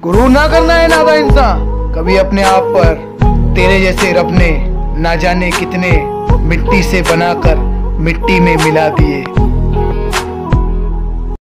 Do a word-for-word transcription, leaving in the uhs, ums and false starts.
गुरूर ना करना है नादा इंसान कभी अपने आप पर। तेरे जैसे रब ने ना जाने कितने मिट्टी से बनाकर मिट्टी में मिला दिए।